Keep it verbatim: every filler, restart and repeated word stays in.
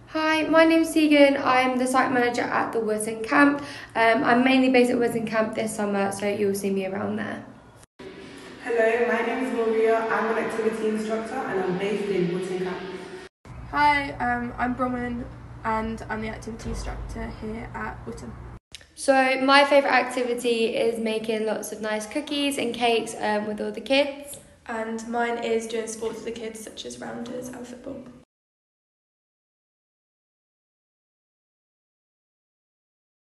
Hi, my name's Tegan. I'm the site manager at the Wootton Camp. Um, I'm mainly based at Wootton Camp this summer, so you'll see me around there. Hello, my name is Maria. I'm an activity instructor and I'm based in Wootton Camp. Hi, um, I'm Bronwyn and I'm the activity instructor here at Wootton. So my favourite activity is making lots of nice cookies and cakes um, with all the kids. And mine is doing sports with the kids such as rounders and football.